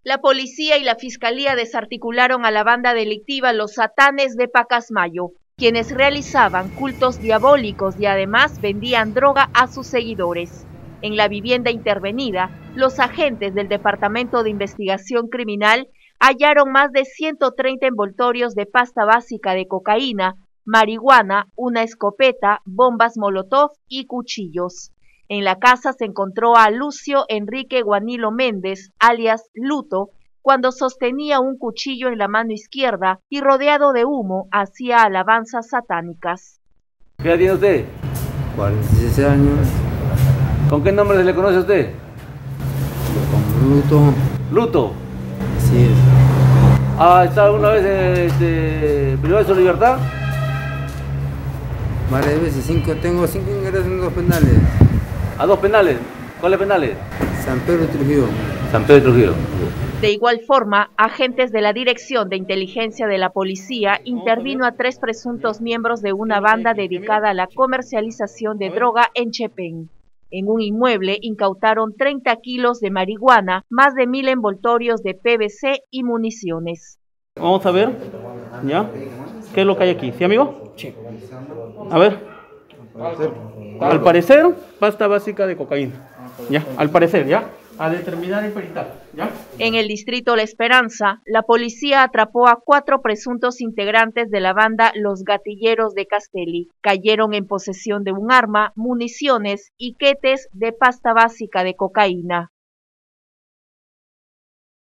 La policía y la fiscalía desarticularon a la banda delictiva Los Satanes de Pacasmayo, quienes realizaban cultos diabólicos y además vendían droga a sus seguidores. En la vivienda intervenida, los agentes del Departamento de Investigación Criminal hallaron más de 130 envoltorios de pasta básica de cocaína, marihuana, una escopeta, bombas molotov y cuchillos. En la casa se encontró a Lucio Enrique Guanilo Méndez, alias Luto, cuando sostenía un cuchillo en la mano izquierda y rodeado de humo hacía alabanzas satánicas. ¿Qué edad tiene usted? 46 años. ¿Con qué nombre se le conoce a usted? Con Luto. Luto. Así es. ¿Ha estado alguna vez privado de su libertad? Varias veces, tengo 5 ingresos en 2 penales. ¿A 2 penales? ¿Cuáles penales? San Pedro y Trujillo. San Pedro y Trujillo. De igual forma, agentes de la Dirección de Inteligencia de la Policía intervino a 3 presuntos miembros de una banda dedicada a la comercialización de droga en Chepén. En un inmueble incautaron 30 kilos de marihuana, más de 1000 envoltorios de PVC y municiones. Vamos a ver, ¿ya? ¿Qué es lo que hay aquí? ¿Sí, amigo? Sí. A ver. Al parecer, pasta básica de cocaína. Ya, al parecer, ya. A determinar y peritar, ¿ya? En el distrito La Esperanza, la policía atrapó a 4 presuntos integrantes de la banda Los Gatilleros de Castelli. Cayeron en posesión de un arma, municiones y quetes de pasta básica de cocaína.